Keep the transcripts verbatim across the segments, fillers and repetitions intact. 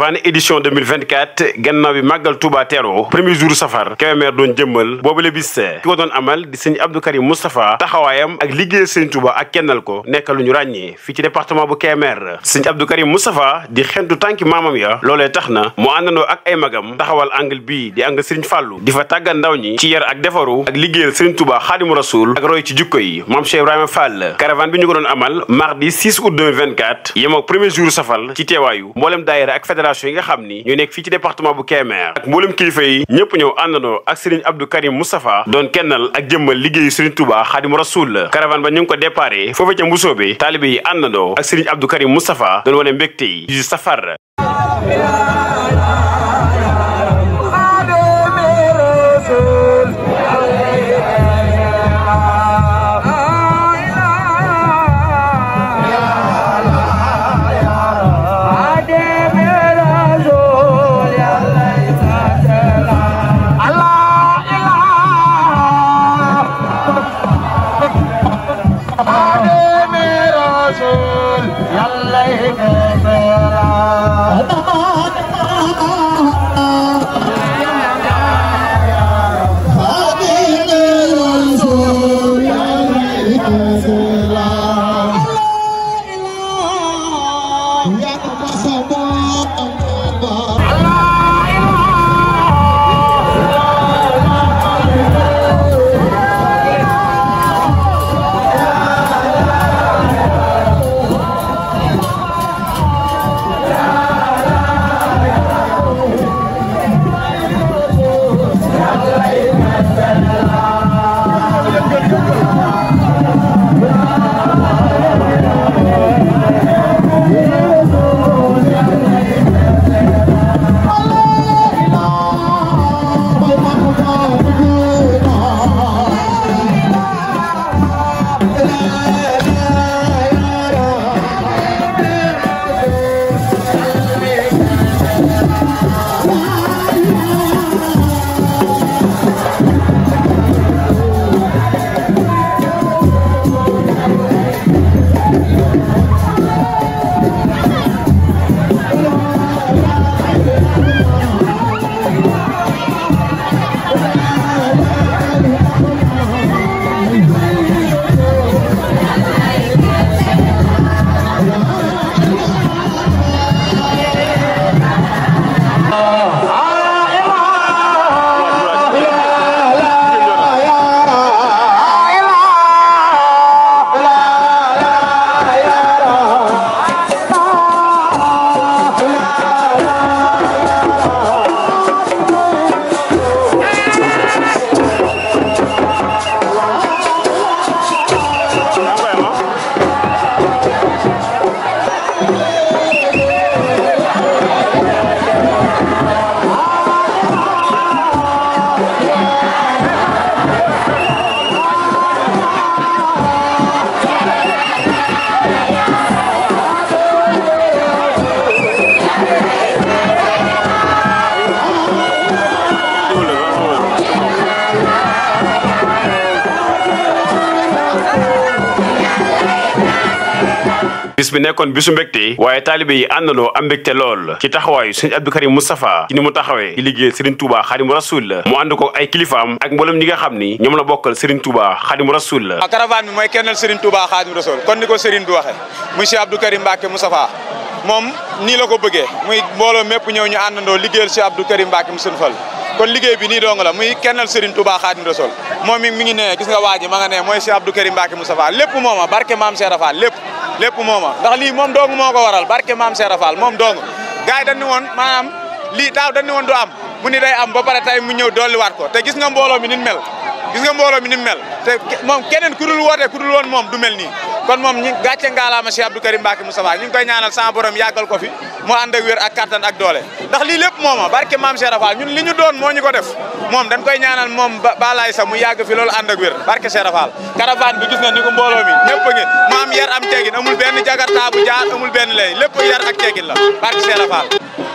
caravane édition deux mille vingt-quatre gannaaw bi màggal Touba teero premier jour safar Kébémer doon jëmmal boobu la bis ki ko doon amal di sëñ Abdou Karim Moustapha taxawaayam ak liggéeyal sëñ Touba ak kennal ko nekk lu ñu ràññee fii ci département bu Kébémer sëñ Abdou Karim Moustapha di xentu tànki maamam ya loolee tax na mu àndandoo ak ay magam taxawal angle bii di angle Serigne Fallou di fa tàggat ndaw ñi ci yar ak defaru ak liggéeyal Serigne Touba Xaadimu Rasuul ak roy ci jukko yi Mame Cheikh Ibrahima Fall caravane bi ñu ko doon amal mardi six août deux mille vingt-quatre yem ak premier jour safal ci teewaayu mboolem daayira ak fédération yi nga xam ni ñu nekk fii ci département bu Kébémer ak mboolem kilifa yi ñëpp ñëw àndandoo ak Serigne Abdou Karim Moustapha doon kennal ak jëmmal liggéeyu Serigne Touba Xaadimu Rasuul caravane ba ñu ngi ko déparé foofu ca Mbusoobe taalibe yi àndandoo ak Serigne Abdou Karim Moustapha doon wane mbégte yi ci safar bis bi nekkoon bisu mbégte waaye taalibe yi àndandoo am mbégte lool ci taxawaayu Serigne Abdou Karim Moustapha ci ni mu taxawee di liggéey Serigne Touba Xaadimu Rasuul mu ànd ko ay kilifaam ak mboolem ñi nga xam ni ñoom la bokkal Serigne Touba Xaadimu Rasuul caravane bi mooy kennal Serigne Touba Xaadimu Rasuul kon ni ko Serigne bi waxee monsieur Abdou Karim Mbacké Moustapha moom nii la ko bëggee muy mbooloo mépp ñëw ñu àndandoo liggéeyal Cheikh Abdou Karim Mbacké mu Serigne Fall kon liggéey bi nii dong la muy kennal Serigne Touba Xaadimu Rasuul moom mi mi ngi ne gis nga waa ji ma nga ne mooy Cheikh Abdou Karim Mbacké Moustapha lépp mooma barke Mame Cheikh Rafal lépp lépp mooma ndax lii moom dong moo ko waral barke Mame Cheikh Rafal moom dong gars yi dañ ni woon maanaam lii daaw dañ ni woon du am mu ni day am ba pare tey mu ñëw dolliwaat ko te gis nga mbooloo mi ni mel gis nga mbooloo mi ni mel te moom keneen ku dul woote ku dul woon moom du mel nii kon moom ñi gàcce ngaalaama Cheikh Abdou Karim Mbacké Moustapha ñu ngi koy ñaanal sa borom yàggal ko fi mu ànd ak wér ak kattan ak doole ndax lii lépp mooma barke Mame Cheikh Rafal ñun li ñu doon moo ñu ko def moom dañ koy ñaanal moom balaay sa mu yàgg fi loolu ànd ak wér barke Cheikh Rafal caravane bi gis nga ni ko mbooloo mi ñëpp a ngi mu am yar am teggin amul benn jagarta bu jaar amul benn lay lépp yar ak teggin la barke Cheikh Rafal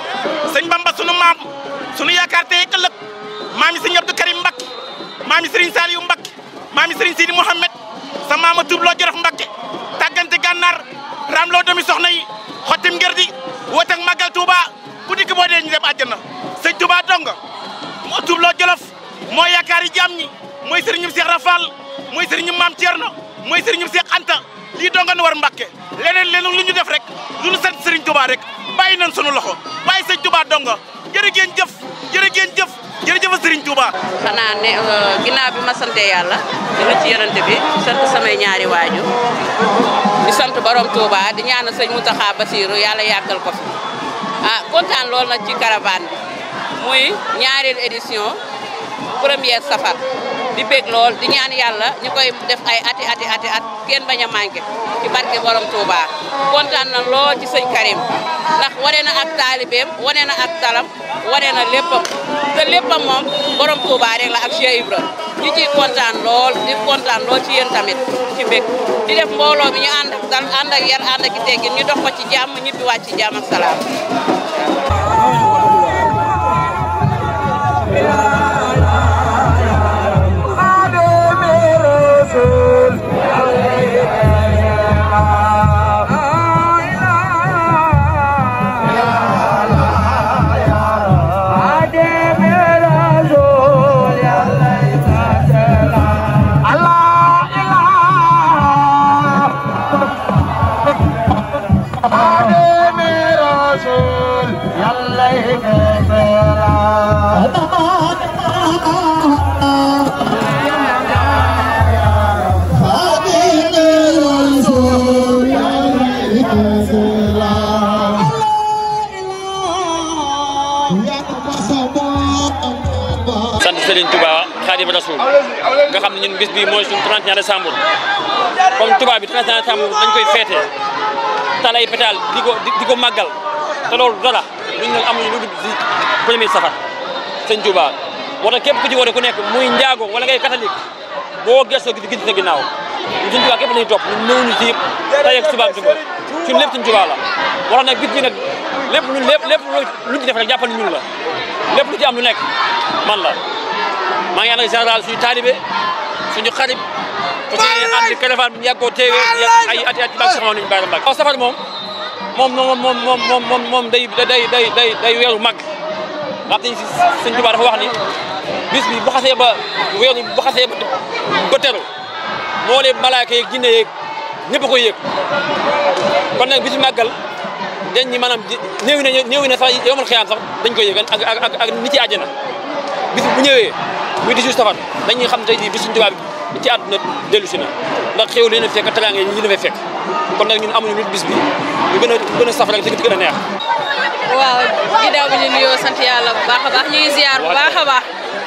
sëñ Bamba sunu maam sunu yaakaar tey ëllëg maami sëñ Abdou Karim Mbacké maami Serigne Saliou Mbacké maami Serigne Sidi Mouhamed sa maama tubloo Jolof Mbacké tàggante gànnaar ramloo doomi soxna yi xottim ngër di woote ak Magal Touba ku dikk boo dee ñu dem àjjana sëñ Touba donga moo tuubloo Jolof moo yaakaar yi jaam ñi mooy sëriñum Cheikh Rafal mooy sëriñum Maam Thierno mooy sëriñum Cheikh Anta lii donga nu war Mbàkke leneen leneen lu ñu def rek lu ñu sant sëriñ Touba rek bàyyi nañ sunu loxo bàyyi sëñ Touba donga jërë ngeen jëf jërë ngeen jëf jërëjëf sëriñ Touba. xanaa ne ginnaaw bi ma sante yàlla dina ci yonent bi sant samay ñaari waaju di sant borom Touba di ñaanal sëñ Mountakha Bassirou yàlla yàggal ko fi ah kontaan lool nag ci caravane bi muy ñaareelu édition première safar di bég lool di ñaan yàlla ñu koy def ay ati ati ati at kenn bañ a manqué ci barke borom Touba kontaan na lool ci sëñ Karim ndax wane na ak taalibeem wane na ak talam wane na léppam te léppam moom borom Touba rek la ak Cheikh Ibra ñu ciy kontaan lool di kontaan lool ci yéen tamit ci bég di def mbooloo bi ñu ànd ak dal ànd ak yar ànd ak i teggin ñu dox ko ci jàmm ñibbi wàcc ci jàmm ak salaam. Serigne Touba Khadim Rasoul nga xam ne ñun bis bi mooy suñu trente et un décembre comme Touba bi trente et un décembre dañ koy féete talay pétal di ko di ko màggal te loolu dara luñ ne amuñu lu dul di premier safar sëñ Touba moo tax képp ku ci woote ku nekk muy njaago wala ngay catholique boo gëstoo gi gis na ginnaaw ñun sëñ Touba képp lañuy topp ñun ñëw ñu ci tey ak suba suba suñu lépp sëñ Touba la war nag bis bi nag lépp ñun lépp lépp luñ ci def rek jàppal ñun la lépp lu ci am lu nekk man la maa ngi ànd ak général suñu taalibe suñu xarit parce que ànd caravane bi ñu yàgg koo teewee ay ati ati bak saxaw nañu bàyyi waaw safar moom moom moom moom moom moom moom moom day day day day day weeru mag ndax dañ si sëñ Tuubaa dafa wax ni bis bi bu xasee ba weeru bu xasee ba teru moo leen malaaka yeeg jinne yeeg ñëpp a koy yëg kon nag bis bi màggal dañ ñi maanaam néew na néew na sax yomal xiyaan sax dañ koy yëg ak ak ak nit ci àjjana bis bu ñëwee muy dix-huit safar dañuy xam tey jii bis suñu Tuubaa bi ci àdduna dellu si na ndax xéw leen a fekk teraanga yi ñu la fay fekk kon nag ñun amuñu nit bis bi ñu gën a gën a safar rek te gën a neex. waaw ginnaaw bi ñu nuyoo sant yàlla bu baax a baax ñu ngi ziar bu baax a baax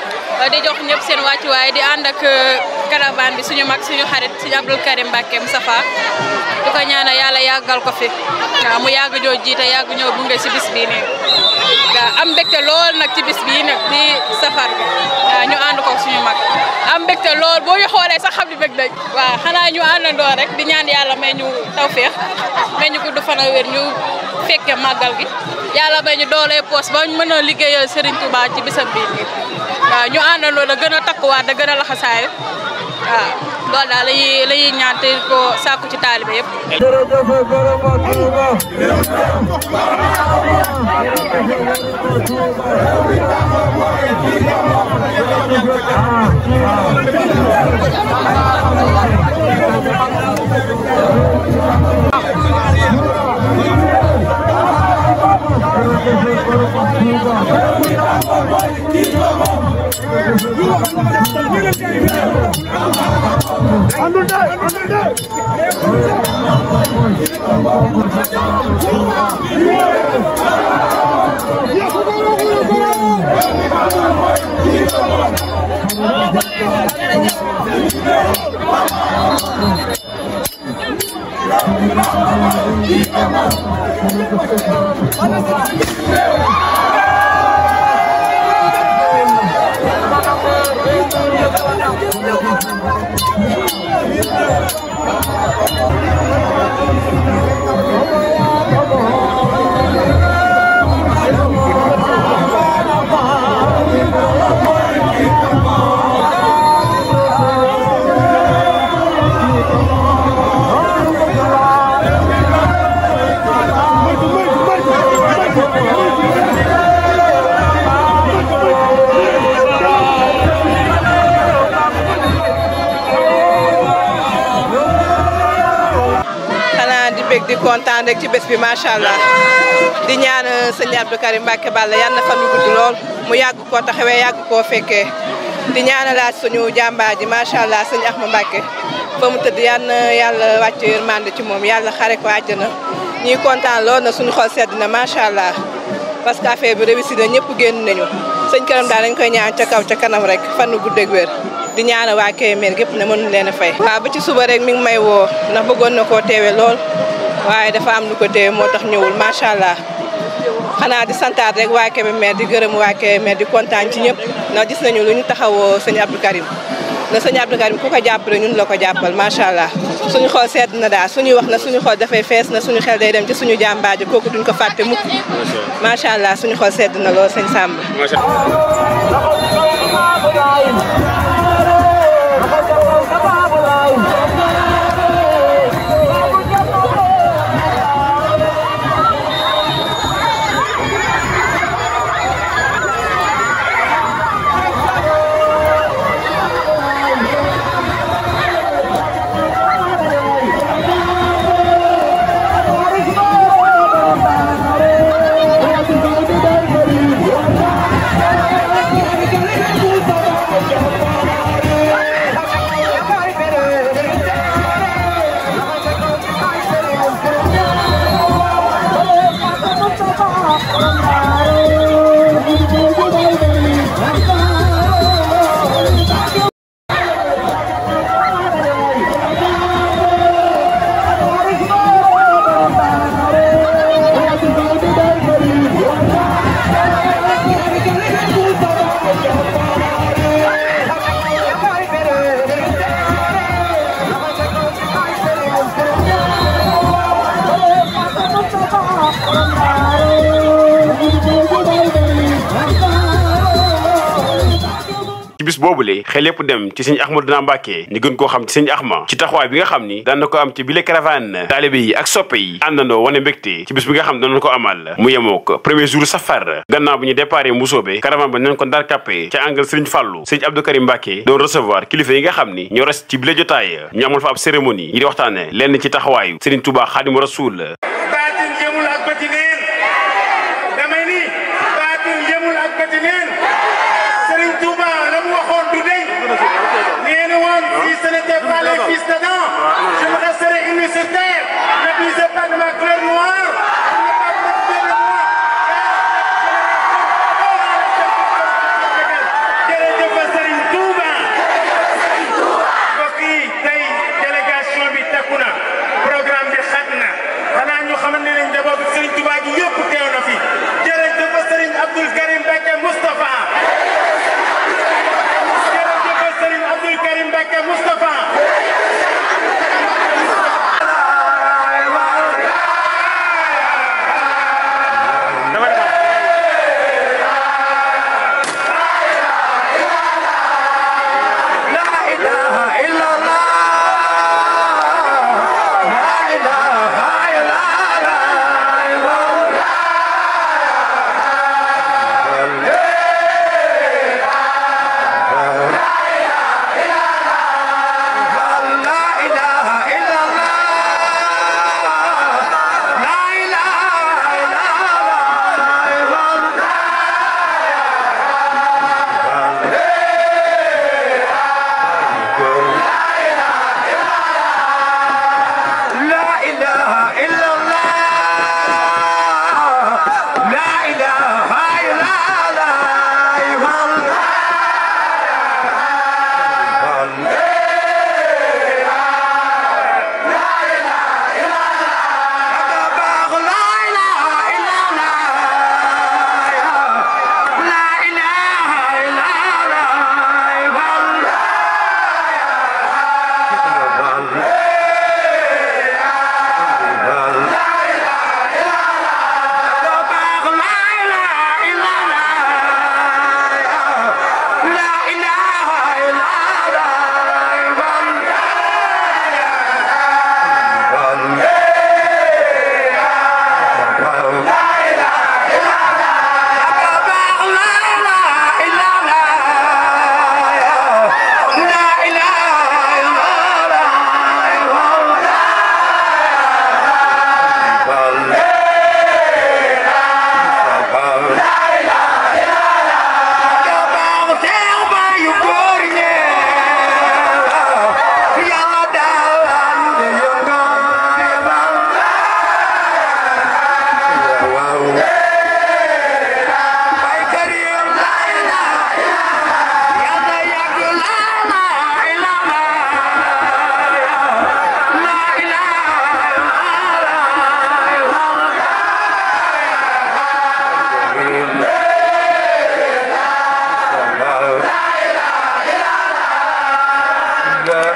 di jox ñëpp seen wàccuwaay di ànd ak caravane bi suñu mag suñu xarit suñu Abdou Karim Mbacké Moustapha di ko ñaanal yàlla yàggal ko fi waaw mu yàgg ñoo jiite yàgg ñoo bunge si bis bii nii waaw am mbégte lool nag ci bis bii nag di safar bi waaw ñu ànd ko suñu mag am mbégte lool boo ñu xoolee sax xam ni bëgg nañ waaw xanaa ñu àndandoo rek di ñaan yàlla may ñu tawféex may ñu gudd fan ak wér ñu fekke màggal gi yàlla may ñu doolee poos ba ñu mën a liggéeyal Serigne Touba ci bisam bii nii waaw ñu àndandoo da gën a takkuwaat da gën a laxasaayu waaw loolu daal la ñuy la ñuy ñaan te ko sàkku ci taalibe yëpp. Thank you. kontaan rek ci bés bi macha allah di ñaan sëñ Abdou Karim Mbacke Balla yal na fan yu gudd lool mu yàgg koo taxawee yàgg koo fekkee di ñaanalaat suñu jàmbaar ji macha allah sëñ Ahma Mbacke fa mu tëdd yal na yàlla wàcc yërmande ci moom yàlla xare ko àjjana ñuy kontaan lool na suñu xol sedd na macha allah parce que affaire bi réussi na ñëpp génn nañu sëñ Karim daal dañ koy ñaan ca kaw ca kanam rek fan yu gudd ak wér di ñaanal waa Kébémer gépp ne mënuñ leen a fay. waaw ba ci suba rek mi ngi may woo ndax bëggoon na koo teewe lool waaye dafa am lu ko teewe moo tax ñëwul macha allah xanaa di santaat rek waa Kébémer di gërëm waa Kébémer di kontaan ci ñëpp ndax gis nañu lu ñu taxawoo sëñ Abdou Karim na sëñ Abdou Karim ku ko jàppale ñun la ko jàppal macha allah suñu xol sedd na daal suñuy wax na suñu xol dafay fees na suñu xel day dem ci suñu jàmbaajo kooku duñ ko fàtte mukk macha allah suñu xol sedd na lool sëñ Samb. ci bis boobule xel yépp dem ci sëñ Ahmadou Mbacke ñu gën koo xam ci sëñ Ahma ci taxawaay bi nga xam ni daan na ko am ci bile caravane taalibe yi ak soppe yi àndandoo wane mbégte ci bis bi nga xam ne doon na ko amal mu yemook premier jour safar gannaaw bu ñu déparé Mbusoobe caravane ba nañ ko ndar kàppe ca angal Sëriñ Fàllu sëñ Abdou Karim Mbacke doon recevoir kilifa yi nga xam ni ñoo res ci bile jotaay ñu amal fa ab cérémonie ñi di waxtaane lenn ci taxawaayu Sëriñ Tuubaa Xaadimu Rasuul. Si ce n'était pas les fils d'Adam, je me resterai uni sur terre. N'abusez pas de ma couleur noire. Jërëjëf Serigne Touba. mbokk yi tey délégation bi takku na programme bi xat na xanaa ñu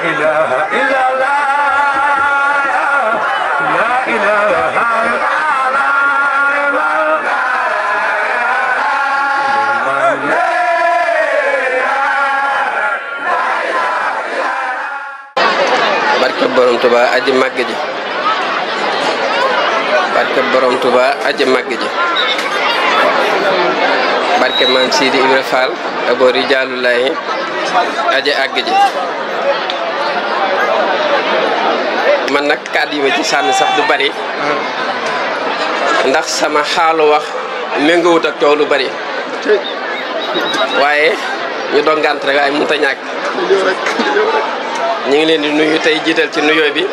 إله إلا الله لا إله إلا barke borom Tuba aji màgg ji barke borom Tuba aji màgg ji barke maam Sidi Ibra Fall abo rijaalullahi aji àgg ji man nag kàddu yi ma ci sànni sax du bari ndax sama xaalu wax méngoowut ak coow lu bari waaye ñu dongant rek waaye mënut a ñàkk ñu ngi leen di nuyu tey jiital ci nuyoo bi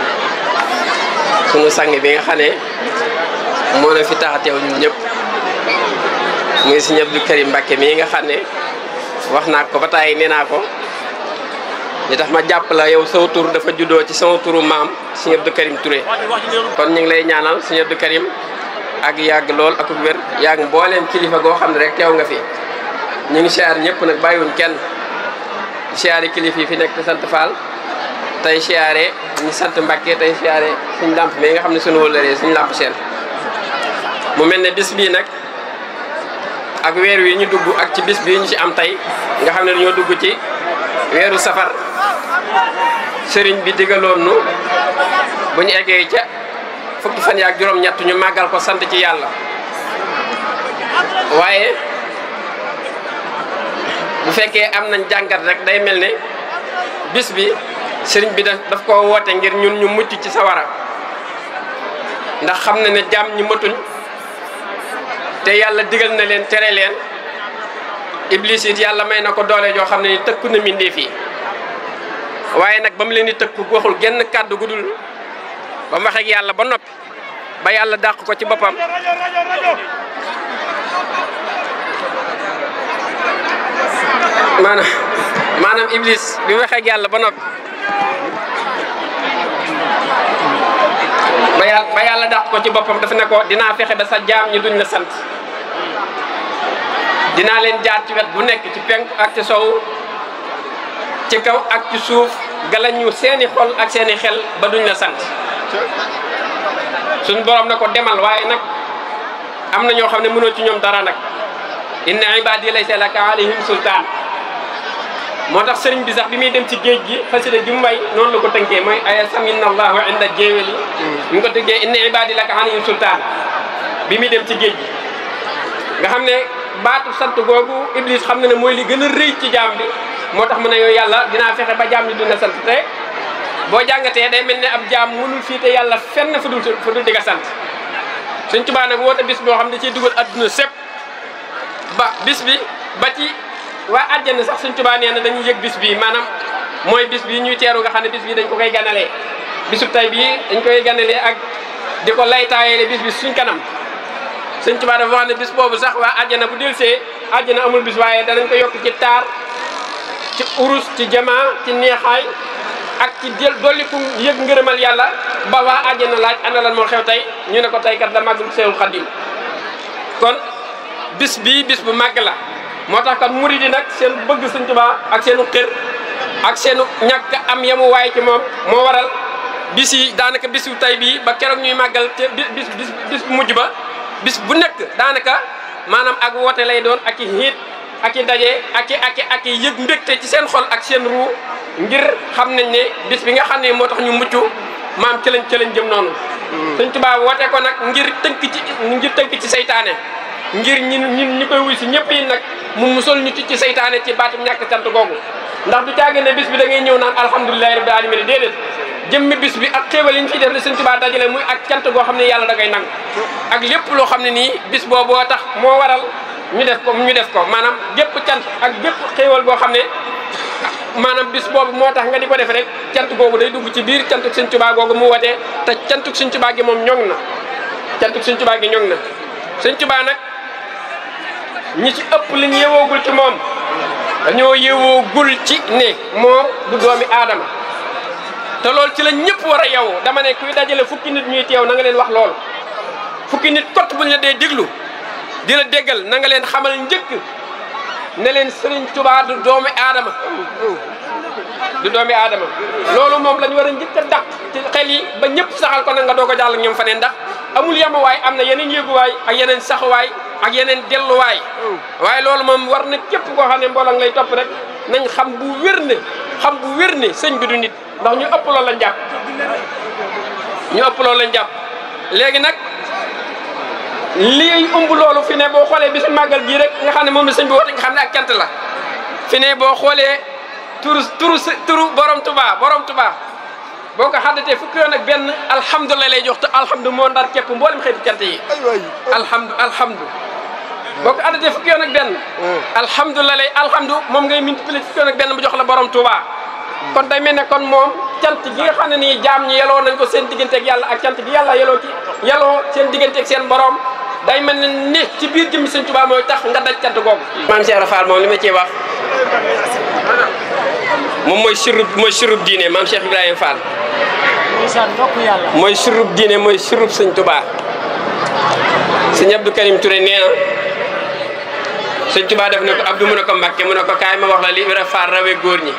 sunu sang bi nga xam ne moo na fi tax a teew ñun ñëpp muy Sëriñ Abdou Karim Mbacké mii nga xam ne wax naa ko ba tàyyi nee naa ko li tax ma jàpp la yow saw tur dafa juddoo ci sama turu maam Sëriñ Abdou Karim Touré kon ñu ngi lay ñaanal Sëriñ Abdou Karim ak yàgg lool ak wér yàgg mbooleem kilifa goo xam ne rek teew nga fi ñu ngi siyaar ñëpp nag bàyyiwuñ kenn siyaare kilifa yi fi nekk te sant Fall tey siyaare ñu sant Mbacké tey siyaare suñ làmp mais nga xam ne suñu wëllëree suñ làmp seen mu mel ne bis bii nag ak weer wi ñu dugg ak ci bis bii ñu ci am tey nga xam ne dañoo dugg ci weeru safar sëriñ bi digaloon nu bu ñu eggee ca fukki fan yaak juróom-ñett ñu màggal ko sant ci yàlla waaye bu fekkee am nañ jàngat rek day mel ne bis bi sëriñ bi daf ko woote ngir ñun ñu mucc ci sawara ndax xam na ne jaam ñi matuñ te yàlla digal na leen tere leen iblis it yàlla may na ko doole joo xam ne ni tëkku na mbindéef yi waaye nag ba mu leen di tëkku waxul genn kàddu gu dul ba mu waxee ak yàlla ba noppi ba yàlla dàq ko ci boppam maanaam maanaam iblis bi waxee ak yàlla ba noppi ba yàlla ba yàlla dàq ko ci boppam daf ne ko dinaa fexe ba sa jaam ñi duñ la sant dinaa leen jaar ci wet bu nekk ci penk ak ci sow ci kaw ak ci suuf galañu seeni xol ak seeni xel ba duñ la sant suñ borom na ko demal waaye nag am na ñoo xam ne mënoo ci ñoom dara nag inna ibadi laysa laka alayhim sultaan moo tax sëriñ bi sax bi muy dem ci géej gi xasida ji mu way noonu la ko tënkee mooy aya saminna allahu inda jéewéli ñu ko tënkee inna ibadi laka alayhim sultaan bi muy dem ci géej gi nga xam ne baatu sant googu iblis xam na ne mooy li gën a rëy ci jaam bi moo tax mu ne yooyu yàlla dinaa fexe ba jaam ñi dina sant te boo jàngatee day mel ne ab jaam mënul fii te yàlla fenn fu dul fu dul di nga sant Sëriñ Tuubaa nag woote bis boo xam ne da ciy dugal adduna sépp ba bis bi ba ci waa àjjana sax Sëriñ Tuubaa nee na dañuy yëg bis bii maanaam mooy bis bii ñuy teeru nga xam ne bis bii dañ ko koy ganalee bisub tay bii dañ koy ganalee ak di ko laytaayeele bis bi suñ kanam Sëriñ Tuubaa dafa wax ne bis boobu sax waa àjjana bu delsee àjjana amul bis waaye danañ ko yokk ci taar ci urus ci jamaa ci neexaay ak ci jël dolliku yëg ngërëmal yàlla ba waa àjjana laaj ana lan moo xew tey ñu ne ko tey kat la màggul Seexul Xadiim kon bis bii bis bu màgg la moo tax kat murid yi nag seen bëgg Sëriñ Tuubaa ak seenu xër ak seenu ñàkk am yamu waay ci moom moo waral bis yi daanaka bisu tey bii ba keroog ñuy màggal te bis bis bis bu mujj ba bis bu nekk daanaka maanaam ak woote lay doon ak i xiit ak i daje ak i ak i ak i yëg mbégte ci seen xol ak seen ruu ngir xam nañ ne bis bi nga xam ne moo tax ñu mucc maam ci lañ ci lañ jëm noonu Sëriñ Tuubaa woote ko nag ngir tënk ci ngir tënk ci saytaane ngir ñin ñin ñi koy wuy si ñëpp yi nag mu musal ñu ci ci saytaane ci baatum ñàkk cant googu ndax du caage ne bis bi da ngay ñëw naan alhamdulilahi rabbil alamin déedéet jëmmi bis bi ak xéewal yi ñu fiy def ne Sëriñ Tuubaa dajale muy ak cant goo xam ne yàlla da koy nangu ak lépp loo xam ne nii bis booboo tax moo waral ñu def ko ñu def ko maanaam gépp cant ak gépp xéewal goo xam ne maanaam bis boobu moo tax nga di ko def rek cant googu day dugg ci biir cantuk Sëriñ Tuubaa googu mu watee te cantuk Sëriñ Tuubaa gi moom ñoŋ na cantuk Sëriñ Tuubaa gi ñoŋ na Sëriñ Tuubaa nag ñi ci ëpp li ñu yewoogul ci moom dañoo yewoogul ci ne moo du doomi aadama te loolu ci la ñëpp war a yewu dama ne kuy dajale fukki nit ñuy teew na nga leen wax loolu fukki nit kot buñ la dee déglu di la déggal na nga leen xamal njëkk ne leen Sëriñ Tuubaa du doomi aadama du doomi aadama loolu moom lañ war a njëkk a dàq ci xel yi ba ñëpp saxal ko nag nga doog a jàll ak ñoom faneen ndax amul yemawaay am na yeneen yéeguwaay ak yeneen saxuwaay ak yeneen delluwaay waaye loolu moom war na képp koo xam ne mbooloo lay topp rek nañ xam bu wér ne xam bu wér ne sëñ bi du nit ndax ñu ëpp loolu lañ jàpp ñu ëpp loolu lañ jàpp léegi nag lii ëmb loolu fi ne boo xoolee bisu màggal gii rek nga xam ne moom la sëñ bi woote nga xam ne ak cant la fi ne boo xoolee turu turu turu borom Tuubaa borom Tuubaa boo ko xaddatee fukki yoon ak benn alhamdulilah lay jox te alhamdu moo ndar képp mboolem xeeti cant yi alhamdu alhamdu boo ko xaddatee fukki yoon ak benn alhamdulilah lay alhamdu moom ngay multiplier fukki yoon ak benn mu jox la borom Tuubaa kon day mel ne kon moom cant gi nga xam ne nii jaam ñi yeloo nañ ko seen diggante ak yàlla ak cant gi yàlla yeloo ci yeloo seen diggante ak seen borom day mel ne ni ci biir jëmmi sëñ Tuubaa mooy tax nga daj cant googu. maam Cheikh Rafal moom li ma ciy wax moom mooy surub mooy surub diine maam Cheikh Ibrahima Fall mooy surub diine mooy surub sëñ Tuubaa sëñ Abdou Karim Touré nee na sëñ Tuubaa def ne ko Abdou mu ne ko Mbàkke mu ne ko kaay ma wax la li Ibrahima Fall rawee góor ñi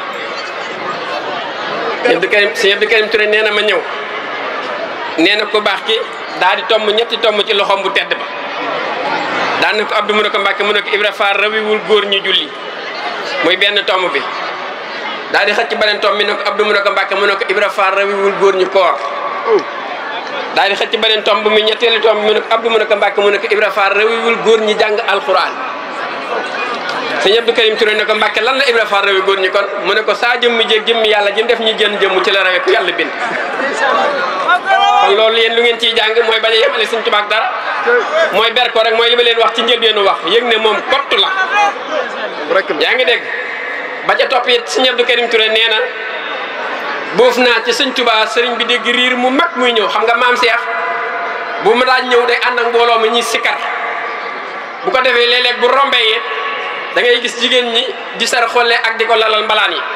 sëñ Abdou Karim sëñ Abdou Karim Touré nee na ma ñëw nee na ko baax ki daal di tomb ñetti tomb ci loxoom bu tedd ba daan na ko Abdou mu ne ko Mbàkke mu ne ko Ibrahima Fall rawiwul góor ñi julli muy benn tomb bi daal di xëcc beneen tomb bi ne ko Abdou mu ne ko Mbàkke mu ne ko Ibrahima Fall rawiwul góor ñi koor daal di xëcc beneen tomb mi ñetteelu tomb bi mu ne ko Abdou mu ne ko Mbàkke mu ne ko Ibrahima Fall rawiwul góor ñi jàng alxuraan sëñ Abdou Karim Touré ne ko Mbàkke lan la Ibrahima Fall rawi góor ñi kon mu ne ko saa jëmmi jéeg jëmmi yàlla jëm def ñi jën jëmm ci la rawe ku yàlla bind kon loolu yéen lu ngeen ciy jàng mooy bañ a yemale sëñ Tuubaa ak dara mooy ber ko rek mooy li ma leen wax ci njëlbeenu wax yëg ne moom kottu la yaa ngi dégg ba ca topp it sëñ Abdou Karim Touré nee na boof naa ci sëñ Tuubaa sëriñ bi dégg riir mu mag muy ñëw xam nga maam Cheikh bu ma daan ñëw day ànd ak mbooloo mi ñuy sikkar bu ko defee léeg-léeg bu rombee it da ngay gis jigéen ñi di sar xolle ak di ko lalal mbalaan yi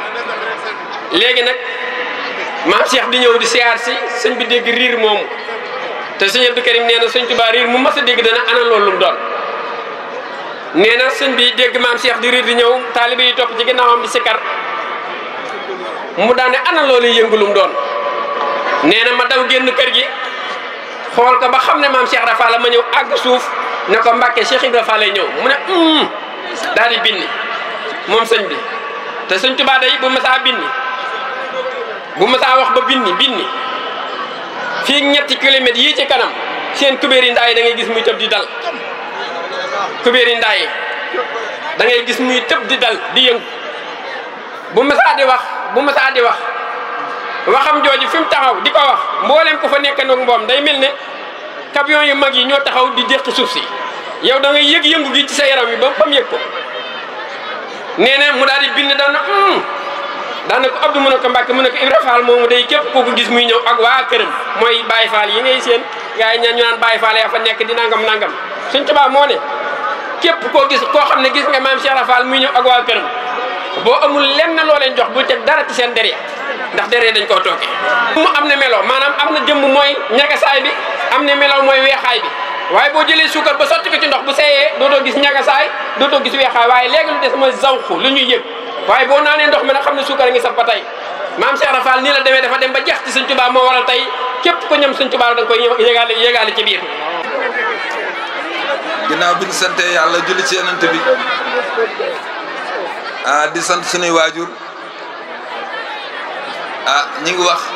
léegi nag maam Cheikh di ñëw di siyaar si sëñ bi dégg riir moomu te sëñ Abdou Karim nee na sëñ Tuubaa riir mu mas a dégg dana ana loolu lu mu doon nee na sëñ bi dégg maam Cheikh di riir di ñëw taalibe yi topp ci ginnaawam di sikkar mu daane ana loolu yëngu lu mu doon nee na ma daw génn kër gi xool ko ba xam ne maam Cheikh Rafal la ma ñëw àgg suuf ne ko Mbàkke Cheikh Ibra Fall lay ñëw mu ne daal di binni moom sëñ bi te sëñ Tuubaa day bu masaa binni bu masaa wax ba binni binni fii ñetti kilomètres yii ci kanam seen kubéer yi ndaay da ngay gis muy tëb di dal kubéer yi ndaay da ngay gis muy tëb di dal di yëngu bu masaa di wax bu masaa di wax waxam jooju fi mu taxaw di ko wax mboolem ku fa nekk nag mboom day mel ne camion yu mag yi ñoo taxaw di déq suuf si yow da ngay yëg yëngu gi ci sa yaram yi ba ba mu yëg ko nee na mu daal di bind daan na daan na ko Abdou mu ne ko Mbàkke mu ne ko Ibra Fall moomu day képp koo ko gis muy ñëw ak waa këram mooy Baye Fall yi ngay seen gars yi ñaan ñu naan Baye Fall yaa fa nekk di nangam nangam Sëñ Tuubaa moo ne képp koo gis koo xam ne gis nga maam Cheikh Fall muy ñëw ak waa këram boo amul lenn loo leen jox bu teg dara ci seen dere ndax dere dañ koo tooke mu am na melo maanaam am na jëmm mooy ñagasaay bi am na melo mooy weexaay bi waaye boo jëlee suukar ba sotti ko ci ndox bu seeyee dootoo gis ñagasaay dootoo gis weexaay waaye léegi lu des mooy zawxu lu ñuy yëg waaye boo naanee ndox mi nag xam ne suukar a ngi saf ba tey maam Cheikh Rafal nii la demee dafa dem ba jeex ci Sëñ Tuubaa moo waral tey képp ko ñam Sëñ Tuubaa da nga koy yégaale yégaale ci biir. ginnaaw bi ñu sante yàlla julli ci Yonent bi ah di sant sunuy waajur ah ñi ngi wax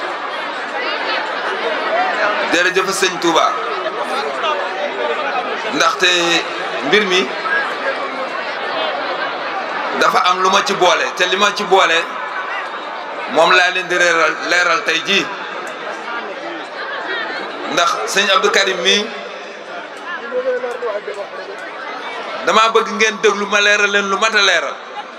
jërëjëf Sëñ Tuubaa ndaxte mbir mi dafa am lu ma ci boole te li ma ci boole moom laa leen di leeral leeral tey jii ndax sëñ Abdou Karim mii dama bëgg ngeen déglu ma leeral leen lu mat a leeral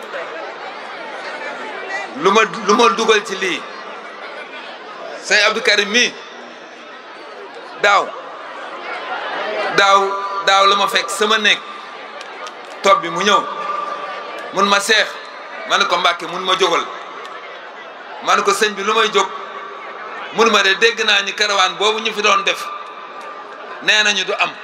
lu ma lu ma dugal ci lii sëñ Abdou Karim mii daaw daaw daaw la ma fekk sama néeg toog bi mu ñëw mun ma seex ma ne ko Mbàkke mun ma jógal ma ne ko sëñ bi lu may jóg mun ma de dégg naa ni karawaan boobu ñu fi doon def nee nañu du am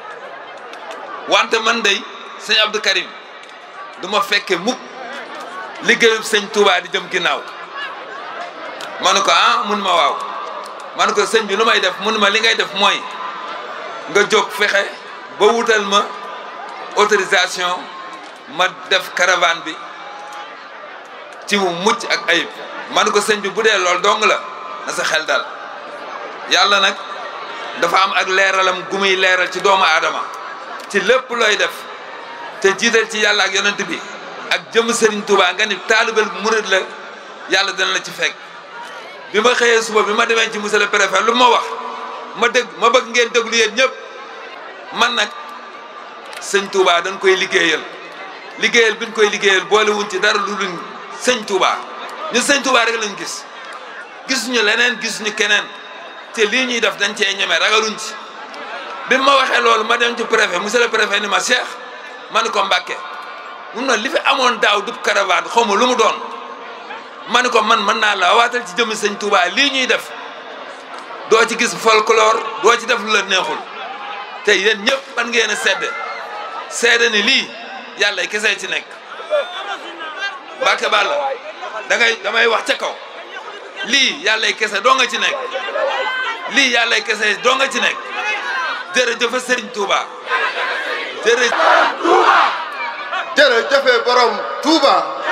wante man day sëñ Abdou Karim du ma fekke mukk liggéeyub sëñ Touba di jëm ginnaaw ma ne ko ah mun ma waaw ma ne ko sëñ bi lu may def mun ma li ngay def mooy nga jóg fexe ba wutal ma autorisation ma def caravane bi ci mu mucc ak ayib ma ne ko sëñ bi bu dee loolu dong la na sa xel dal yàlla nag dafa am ak leeralam gu muy leeral ci doomu aadama ci lépp looy def te jiital ci yàlla ak yonent bi ak jëm Serigne Touba nga ni taalibal murid la yàlla dana la ci fekk bi ma xëyee suba bi ma demee ci monsieur le préfet lu ma wax ma dégg ma bëgg ngeen déglu yéen ñëpp man nag sëñ Touba dañ koy liggéeyal liggéeyal bi ñu koy liggéeyal boolewuñ ci dara lu luñ sëñ Touba ñu sëñ Touba rek lañ gis gisuñu leneen gisuñu keneen te lii ñuy def dañ cee ñeme ragaluñ ci bi ma waxee loolu ma dem ci préfet monsieur le préfet ni ma Cheikh ma ne ko Mbàkke mun na li fi amoon daaw dub caravane xaw ma lu mu doon ma ne ko man mën naa la waatal ci jëmmi sëñ Touba lii ñuy def doo ci gis folklore doo ci def lu la neexul te yéen ñëpp man ngeen a sedd sedd ni lii yàlla kese ci nekk Mbàkke Balla da ngay damay wax ca kaw lii yàlla kese doo nga ci nekk lii yàlla kese doo nga ci nekk jërëjëf Serigne Touba jërëjëf Touba jërëjëf borom Touba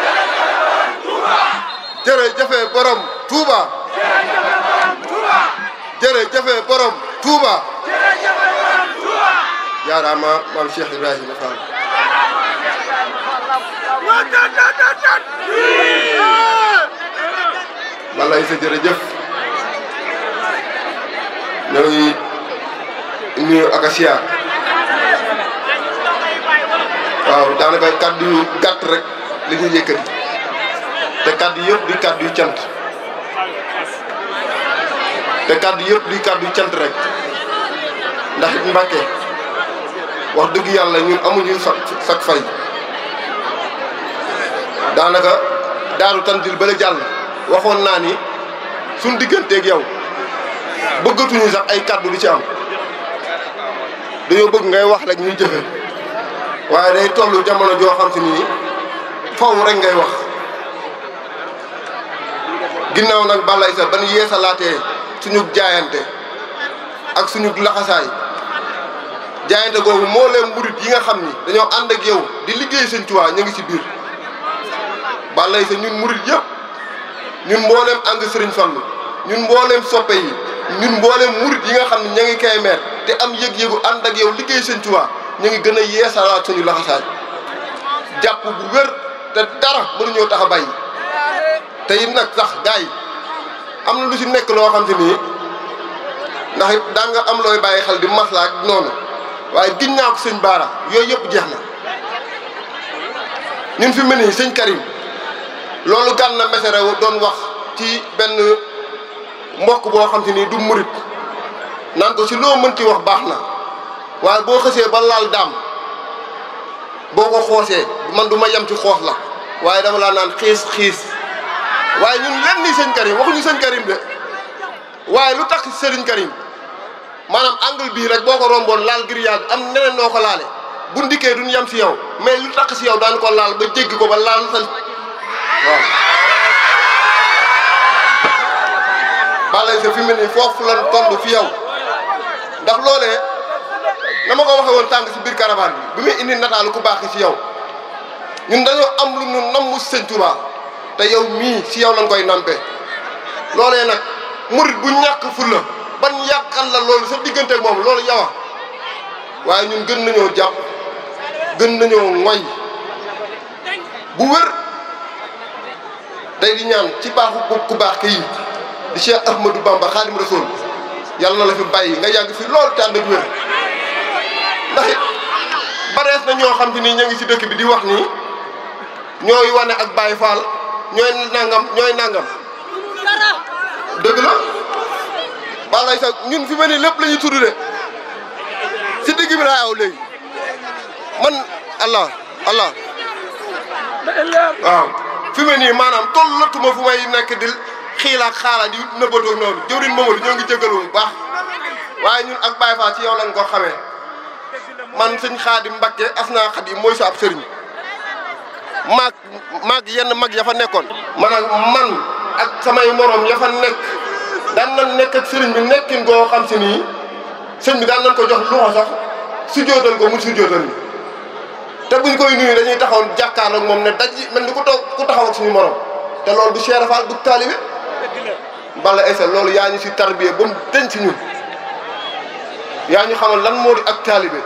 jërëjëf borom Touba jërëjëf borom Touba jaaraama maam Cheikh Ibrahima Fall balay sa jërëjëf ñoo ngi nuyu ak a siyaar waaw daanaka kàddu yu gàtt rek li ñuy yëkkati te kàddu yëpp di kàddu yu cant te kàddu yëpp di kàddu yu cant rek ndax it Mbàkke wax dëgg yàlla ñun amuñu sak sak fay daanaka daaru Tanzil ba la jàll waxoon naa ni suñ digganteeg yow bëggatuñu sax ay kàddu lu ci am dañoo bëgg ngay wax rek ñuy jëfe waaye day tollu jamono joo xam si nii faw rek ngay wax ginnaaw nag balay sa ban yeesalaatee suñu jaayante ak suñu laxasaay jaayante googu moo leen murit yi nga xam ni dañoo ànd ak yow di liggéey Sëñ Tuubaa ñu ngi ci biir balay sa ñun murit yëpp ñun mbooleem ànd Sëriñ Fallu ñun mbooleem soppe yi ñun mbooleem murit yi nga xam ne ña ngi kay meer te am yëg-yëgu ànd ak yow liggéey Sëñ Tuubaa ñu ngi gën a yeesalaat suñu laxasaay jàpp bu wér te dara mënuñoo tax a bàyyi te it nag sax gars yi am na lu si nekk loo xam si nii ndax it daan nga am looy bàyyi xel di maslaa ak noonu waaye giñ naa ko sëñ Baara yooyu yëpp jeex na ñun fi mu ne nii sëñ Karim loolu Gana Messere doon wax ci benn mbokk boo xam si nii du murit naan ko si loo mënti wax baax na waaye boo xësee ba laal daam boo ko xoosee man du ma yem ci xoos la waaye dama laa naan xiis xiis waaye ñun lenn ni sëñ Karim waxuñu sëñ Karim de waaye lu tax sëriñ Karim maanaam angle bii rek boo ko romboon laal grillage am neneen noo ko laale bu ndikkee duñ yem si yow mais lu tax si yow daan ko laal ba jéggi ko ba laal sa waaw balay sa fi mu ne foofu lan toll fi yow ndax loolee na ma ko waxee woon tànk si biir caravane bi bi muy indi nataalu ku baax si yow ñun dañoo am lu ñu namm Sëñ Tuubaa te yow mii si yow lañ koy nampé loolee nag murit bu ñàkk fulla ban yàqal la loolu sa diggante ak moom loolu yow waaye ñun gën nañoo jàpp gën nañoo ngoy bu wér tey di ñaan ci baaxu ku baax kii di Cheikh Ahmadou Bamba Xaadim Rasuul yàlla na la fi bàyyi nga yàgg fi loolu te ànd ak wér ndax it barees na ñoo xam te ni ñu ngi ci dëkk bi di wax nii ñooy wane ak Baye Fall ñooy nangam ñooy nangam dëgg la balay sax ñun fi mel ni lépp la ñuy tudd de si digg bi laa aw léegi man allah allah waaw fi mel nii maanaam tollatuma fu may nekk di xiilaak xaala di nëbbatoo noonu jëwriñ Mamadou ñoo ngi jégalu bu baax waaye ñun ak Baye Fall ci yow lañ ko xamee man sëñ Xaadim Mbakke Asna Xaadim mooy sa ab sëriñ maag maag yenn mag ya fa nekkoon. man ak man ak samay morom ya fa nekk daan nañ nekk ak sëriñ bi nekkin goo xam si nii sëñ bi daan nañ ko jox loxo sax su jootal ko mu su jootal ni te buñ koy nuyu dañuy taxaw jàkkaarloo ak moom ne daj mel ni ku toog ku taxaw ak suñu morom te loolu du Cheikh Fall du taalibe Balla Aïssa loolu yaa ñu si tarbiye ba mu denc si ñun yaa ñu xamal lan moo di ak taalibe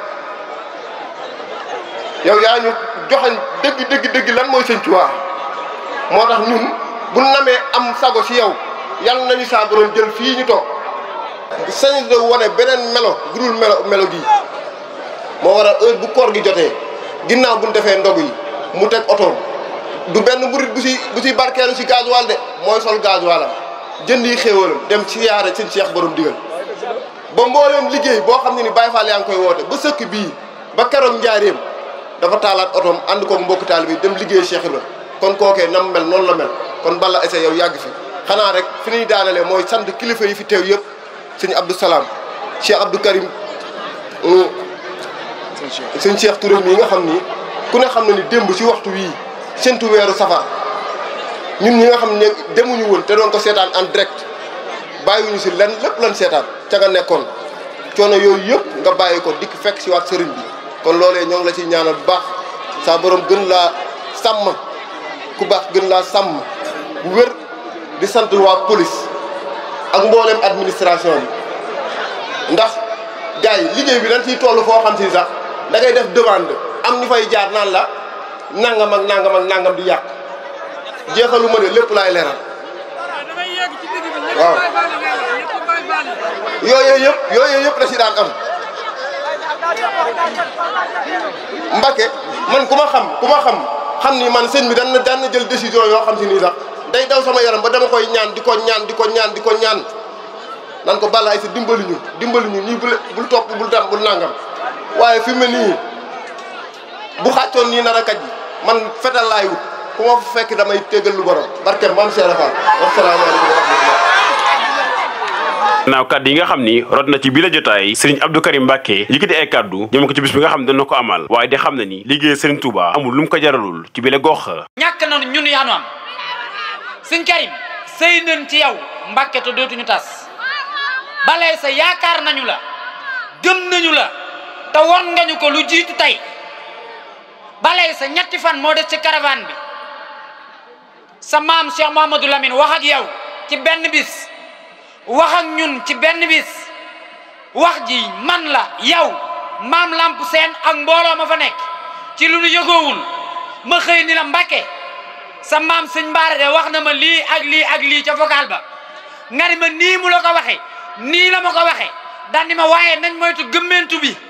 yow yaa ñu joxañ dëgg dëgg dëgg lan mooy sëñ Tuubaa moo tax ñun bu namee am sago si yow yàlla nañu saa borom jël fii ñu toog sañ la wane beneen melo gudul melo melo gii moo waral heure bu koor gi jotee ginnaaw bu ñu defee ndog yi mu teg otoom du benn murit bu si bu si barkeelu si gasoil de mooy sol gasoilam jënd yi xéewalam dem ci yaare sëñ Cheikh borom digal ba mbooleem liggéey boo xam ne ni Baye Fall yaa ngi koy woote ba sëkk bii ba keroog njaareem dafa taalaat otoom ànd koog mbokk taalibe bi dem liggéey Cheikh Ibra kon kookee nam mel noonu la mel kon Balla Aïssa yow yàgg fi xanaa rek fi ñuy daanalee mooy sant kilifa yi fi teew yëpp sëñ Abdou Salam Cheikh Abdou Karim sëñ Cheikh Touré mii nga xam ni ku ne xam na ni démb si waxtu wii séntu weeru safar ñun ñi nga xam ne demuñu woon te doon ko seetaan en direct bàyyiwuñu si lenn lépp lan seetaan ca nga nekkoon coono yooyu yëpp nga bàyyi ko dikk fekk si waat sëriñ bi kon loolee ñoo ngi la ciy ñaanal bu baax saa borom gën laa sàmm ku baax gën laa sàmm bu wér di sant waa police ak mboolem administration bi ndax gars yi liggéey bi dañ ciy toll foo xam si sax da ngay def demande am ñu fay jaar naan la nangam ak nangam ak nangam di yàq jeexalu ma de lépp laay leeral waaw yooyu yëpp yooyu yëpp da si daan am Mbacke man ku ma xam ku ma xam xam ni man sëñ bi daan na daan na jël décision yoo xam si nii sax day daw sama yaram ba dama koy ñaan di ko ñaan di ko ñaan di ko ñaan nan ko Balla Aïssa dimbali ñu dimbali ñu nii bul bul topp bul tam bul nangam waaye fi mu ne nii bu xàccoon nii nar a kaj man fetal laay wut ku ma fekk damay tégal lu borom barke maam Cheikh Fall wasalaamaaleykum wa rahmatulah. naaw kàddu yi nga xam ni rot na ci biir la jotaay Serigne Abdou Karim Mbacké yëkkati ay kàddu jëme ko ci bis bi nga xam ne dana ko amal waaye di xam ne ni liggéey Serigne Touba amul lu mu ko jaralul ci bile gox. ñàkk nañu ñun yaanu am Serigne Karim sëy nañ ci yow Mbacké te dootuñu tas Balla Aïssa yaakaar nañu la gëm nañu la te won nga ñu ko lu jiitu tey Balla Aïssa ñetti fan moo des ci caravane bi sa maam Cheikh Mouhamadou Lamine wax ak yow ci benn bis wax ak ñun ci benn bis wax ji man la yow maam Lamp Seen ak mbooloo ma fa nekk ci lu nu yëgoowul ma xëy ni la Mbacké sa maam sëñ Mbaara de wax na ma lii ak lii ak lii ca vocal ba nga ni ma nii mu la ko waxe nii la ma ko waxe daan ni ma waaye nañ moytu gëmmentu bi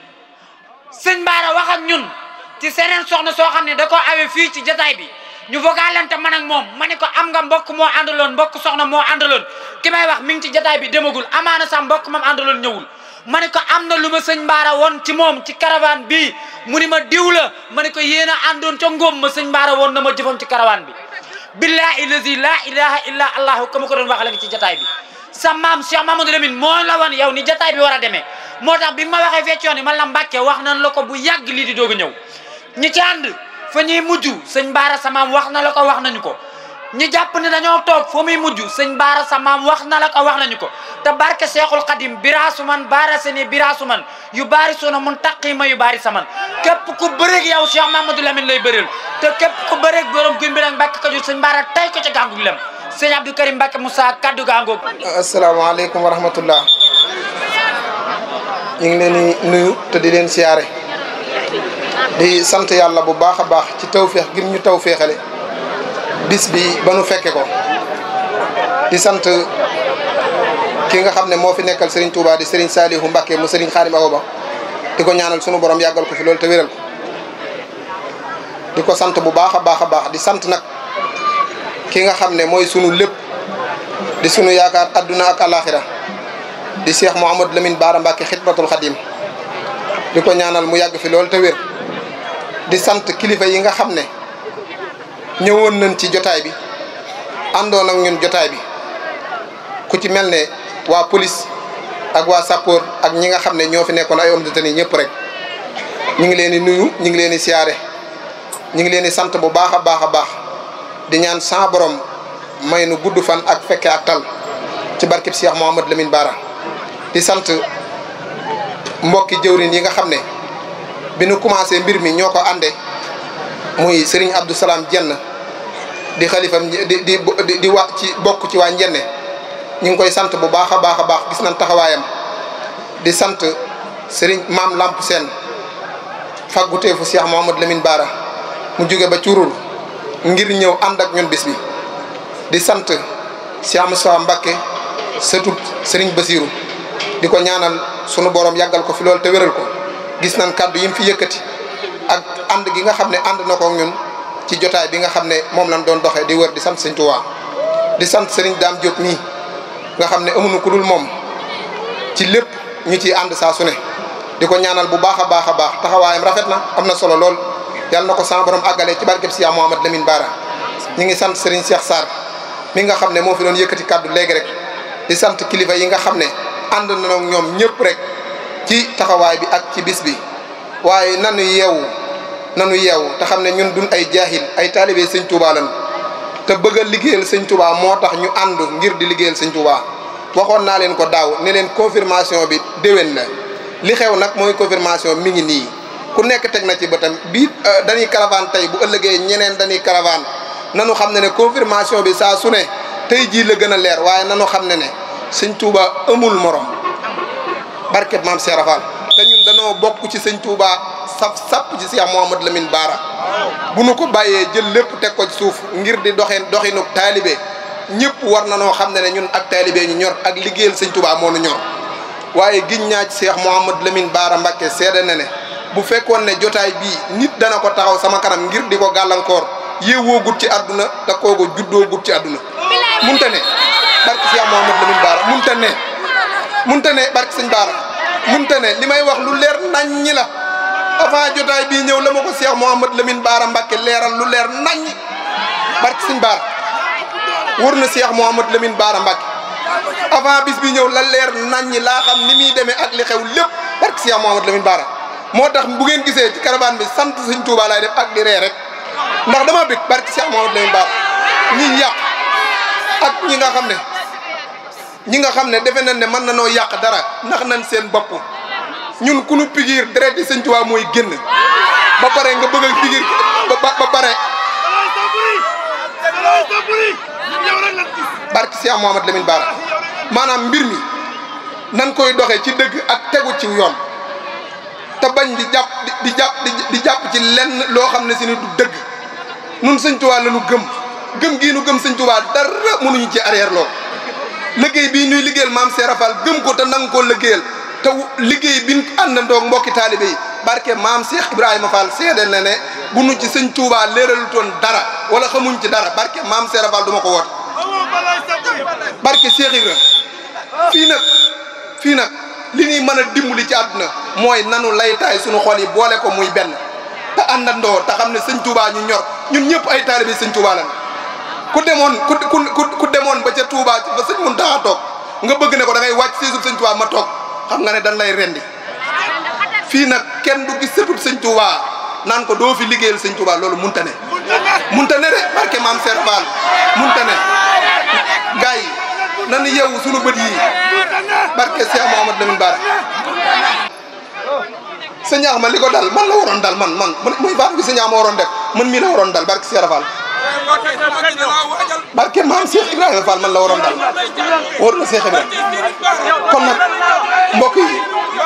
sëñ Mbaara wax ak ñun ci seneen soxna soo xam ne da ko awe fii ci jataay bi ñu vocalante man ak moom ma ne ko am nga mbokk moo àndaloon mbokk soxna moo àndaloon ki may wax mi ngi ci jataay bi demagul amaana sax mbokk moom àndaloon ñëwul ma ne ko am na lu ma sëñ Mbaara woon ci moom ci caravane bi mu ni ma diw la ma ne ko yéen a àndoon ca ngóom ma sëñ Mbaara woon na ma jëfam ci caravane bi billahi lazi la ilaha illa allahu ka ma ko doon wax la ngi ci jataay bi sa maam Cheikh Mamadou Lamine moo la woon yow ni jataay bi war a demee moo tax bi ma waxee feccoon ni man la Mbacké wax nañ la ko bu yàgg lii di doog a ñëw ñi ci ànd fa ñuy mujj sëñ Baara sa maam wax na la ko wax nañu ko ñi jàpp ne dañoo toog fa muy mujj sëñ Baara sa maam wax na la ko wax nañu ko te barke Cheikhul Khadim biraasu man baara seni biraasu man yu baari suna mun taqima yu baari saman képp ku bëreeg yow Cheikh Mamadou Lamine lay bëreel te képp ku bëreeg borom guy mbir ak Mbacké Kajoor sëñ Baara tay ko ca gàngu gi lem sëñ Abdou Karim Mbacké Moussa kaddu gaangoog. asalaamaaleykum wa rahmatullah ñu ngi leen di nuyu te di leen siyaare di sant yàlla bu baax a baax ci tawféex gi ñu tawféexale bis bi ba nu fekke ko di sant ki nga xam ne moo fi nekkal Serigne Touba di Serigne Saliou Mbacké mu Serigne Khadim Awa Ba di ko ñaanal sunu borom yàggal ko fi loolu te wéral ko di ko sant bu baax a baax a baax di sant nag ki nga xam ne mooy sunu lépp di sunu yaakaar adduna ak alaxira di Cheikh Mouhamadou Lamine Bara Mbacké Xidmatul Khadim di ko ñaanal mu yàgg fi loolu te wér di sant kilifa yi nga xam ne ñëwoon nañ ci jotaay bi àndoon ak ñun jotaay bi ku ci mel ne waa police ak waa sappoor ak ñi nga xam ne ñoo fi nekkoon ay homme de tenue ñëpp rek ñu ngi leen di nuyu ñu ngi leen di siyaare ñu ngi leen di sant bu baax a baax a baax di ñaan sa borom may nu gudd fan ak fekke ak tal ci barkeb Cheikh Mouhamadou Lamine Bara di sant mbokki jëwrin yi nga xam ne bi nu commencé mbir mi ñoo ko ànde muy Serigne Abdou Salam Jenn di xalifam di di di di wa ci bokk ci waa Njenne ñu ngi koy sant bu baax a baax a baax gis nañ taxawaayam di sant Serigne Maam Lamp Seen fagguteefu Cheikh Mouhamadou Lamine Bara mu jóge ba curul ngir ñëw ànd ak ñun bis bi di sant Cheikh Moussa Mbacké sëtub Serigne Bassirou di ko ñaanal sunu borom yàggal ko fi loolu te wéral ko gis nañ kàddu yi mu fi yëkkati ak ànd gi nga xam ne ànd na ko ñun ci jotaay bi nga xam ne moom lañ doon doxee di wër di sant Sëñ Tuubaa di sant Serigne Dame Diop mii nga xam ne amuñu ku dul moom ci lépp ñu ciy ànd saa su ne di ko ñaanal bu baax a baax a baax taxawaayam rafet na am na solo lool yàlla na ko sama borom àggalee ci barkeb Cheikh Mouhamadou Lamine Bara ñu ngi sant Serigne Cheikh Sarr mi nga xam ne moo fi doon yëkkati kàddu léegi rek di sant kilifa yi nga xam ne ànd na ñoom ñëpp rek ci taxawaay bi ak ci bis bi waaye nanu yeewu nanu yeewu te xam ne ñun duñ ay jaahil ay taalibe Sëñ Tuubaa lañ te bëgg a liggéeyal Sëñ Tuubaa moo tax ñu ànd ngir di liggéeyal Sëñ Tuubaa waxoon naa leen ko daaw ne leen confirmation bi déwén la li xew nag mooy confirmation mi ngi nii ku nekk teg na ci bëtam bii dañuy caravane tey bu ëllëgee ñeneen dañuy caravane nanu xam ne ne confirmation bi saa su ne tey jii la gën a leer waaye nanu xam ne ne Sëñ Tuubaa amul morom barket maam Cheikh Rafal te ñun danoo bokk ci Sëñ Tuubaa sap sap ci Cheikh Mouhamadou Lamine Bara bu nu ko bàyyee jël lépp teg ko ci suuf ngir di doxeen doxinu taalibe ñëpp war na noo xam ne ne ñun ak taalibe ñu ñor ak liggéeyal Sëñ Tuubaa moo nu ñor waaye giñ naa ci Cheikh Mouhamadou Lamine Bara Mbacké seede na ne bu fekkoon ne jotaay bii nit dana ko taxaw sama kanam ngir di ko gàllankoor yéewoo gut ci àdduna te kooku juddoo gut ci àdduna munte ne barke Cheikh Mouhamadou Lamine Bara munte ne munte ne barke Sëñ Bara munte ne li may wax lu leer naññi la avant jotaay bii ñëw la ma ko Cheikh Mouhamadou Lamine Bara Mbacké leeral lu leer naññi barke Sëñ Bara wër na Cheikh Mouhamadou Lamine Bara Mbacké avant bis bi ñëw la leer naññi laa xam ni muy demee ak li xew lépp barke Cheikh Mouhamadou Lamine Bara moo tax bu ngeen gisee ci caravane bi sant Sëñ Tuubaa laay def ak di ree rek ndax dama bëgg barke Cheikh Mouhamadou Lamine Bara ñi yàq ak ñi nga xam ne ñi nga xam ne defe nañ ne mën na noo yàq dara ndax nañ seen bopp ñun ku nu pigiir deret yi Sëñ Tuubaa mooy génn ba pare nga bëgg a pigiir ba ba pare barke Cheikh Mouhamadou Lamine Bara maanaam mbir mi nan koy doxee ci dëgg ak tegu ci yoon te bañ di jàpp di jàpp di jàpp ci lenn loo xam ne si ni du dëgg nun Sëñ Tuubaa la nu gëm gëm gii nu gëm Sëñ Tuubaa dara mënuñu ci arrière loo liggéey bii ñuy liggéeyal maam Cheikh Rafal gëm ko te nang koo liggéeyal te liggéey bi ñu àndandoo mbokki taalibe yi barke maam Cheikh Ibrahima Fall seede na ne bu nu ci Sëñ Tuubaa leeralutoon dara wala xamuñ ci dara barke maam Cheikh Rafal du ma ko woote barke Cheikh Ibra fii nag fii nag li ñuy mën a dimbali ci àdduna mooy nanu laytaay suñu xol yi boole ko muy benn te àndandoo te xam ne Sëñ Tuubaa ñu ñor ñun ñëpp ay taalibe Sëñ Tuubaa lan ku demoon ku ku ku demoon ba ca Tuubaa ci ba Sëñ Muntaxa toog nga bëgg ne ko da ngay wàcc seesub Sëñ Tuubaa ma toog xam nga ne dañ lay rendi fii nag kenn du gis sëtub Sëñ Tuubaa naan ko doo fi liggéeyal Sëñ Tuubaa loolu munta ne munta ne de barke maam Cheikh Fall munta ne gars yi nan yeewu sunu bët yi barke Cheikh Mouhamadou Lamine Bara sëñ Axma li ko dal man la waroon dal man man muy baat bi sëñ Axma waroon def man mii la waroon dal barke Cheikh Fall barke maam Cheikh Ibrahima Fall man la waroon dal war na Cheikh Ibrahima kon nag mbokk yi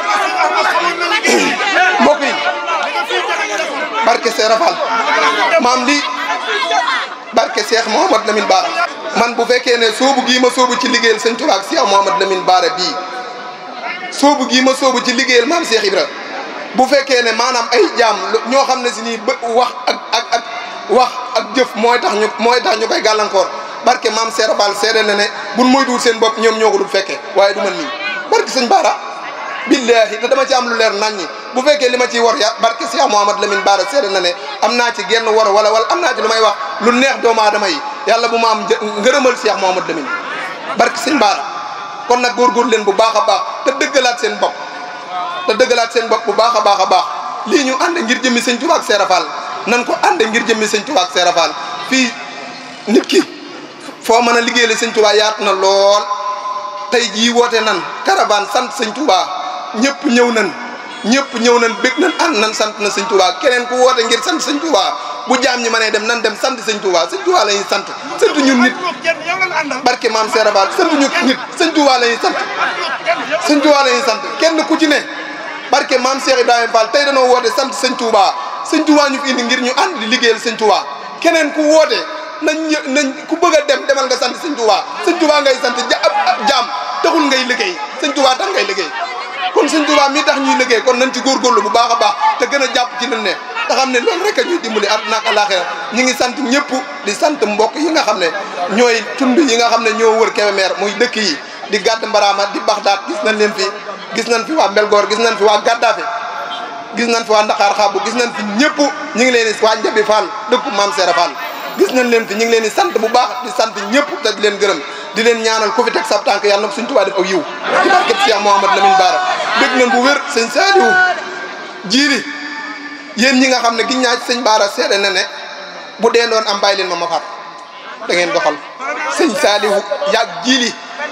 mbokk yi barke Cheikh Fall maam li barke Cheikh Mouhamadou Lamine Bara man bu fekkee ne soobu gii ma soobu ci liggéeyal Sëñ Tuubaa ak Cheikh Mouhamadou Lamine Bara bii soobu gii ma soobu ci liggéeyal maam Cheikh Ibra bu fekkee ne maanaam ay jaam ñoo xam ne si nii ba wax ak ak ak wax ak jëf mooy tax ñu mooy tax ñu koy gàllankoor barke maam Cheikh Fall seede na ne buñ mooy duwul seen bopp ñoom ñoo ko dul fekkee waaye du man nii barke Sëñ Bara billaahi te dama ci am lu leer nañ ñi bu fekkee li ma ciy war ya barke Cheikh Mouhamadou Lamine Bara seede na ne am naa ci genn war wala wala am naa ci lu may wax lu neex doomu aadama yi yàlla bu ma am ngërëmal Cheikh Mouhamadou Lamine barke Sëñ Bara kon nag góorgóorlu leen bu baax a baax te dëggalaat seen bopp te dëggalaat seen bopp bu baax a baax a baax lii ñu ànd ngir jëmmi Sëñ Tuubaa ak Cheikh Fall nan ko ànd ngir jëmmi sëñ Touba ak Seera Fall fii nit ki foo mën a liggéeyal sëñ Touba yaatu na lool tey jii woote nan caravane sant sëñ Touba ñëpp ñëw nan ñëpp ñëw nan bég nan ànd nan sant na sëñ Touba keneen ku woote ngir sant sëñ Touba bu jaam ñi mënee dem nan dem sant sëñ Touba sëñ Touba la ñuy sant sant ñun nit barke maam Seera Fall sant ñu nit sëñ Touba la ñuy sant sëñ Touba la ñuy sant kenn ku ci ne barke maam Cheikh Ibrahima Fall tey danoo woote sant sëñ Touba sëñ Touba ñu fi indi ngir ñu ànd di liggéeyal sëñ Touba keneen ku woote nañ nañ ku bëgg a dem demal nga sant sëñ Touba sëñ Touba ngay sant ja ab jaam taxul ngay liggéey sëñ Touba tax ngay liggéey kon sëñ Touba mi tax ñuy liggéey kon nañ ci góorgóorlu bu baax a baax te gën a jàpp ci nañ ne te xam ne loolu rek a ñuy dimbali àdduna ak àllaaxira ñi ngi sant ñëpp di sant mbokk yi nga xam ne ñooy tund yi nga xam ne ñoo wër Kébémer muy dëkk yi di gàdd mbaraama di baxdaat gis nañ leen fi gis nañ fi waa Mbelgoor gis nañ fi waa Gàddaafe gis nañ fi waa Ndaxaar Xaabu gis nañ fi ñëpp ñu ngi leen di waa Njabi Fall dëkku Maam Seera Fall gis nañ leen fi ñu ngi leen di sant bu baax di sant ñëpp te di leen gërëm di leen ñaanal ku fi teg sab tànk yàlla na suñ Tuubaa def aw yiw ci barkeb Cheikh Mouhamad Lamine Bara dégg nañ bu wér sëñ Saaliwu jiili yéen ñi nga xam ne giñ ñaa ci sëñ Bara seede na ne bu dee doon am bàyyi leen ma ma far da ngeen doxal sëñ Saaliwu yàgg jiili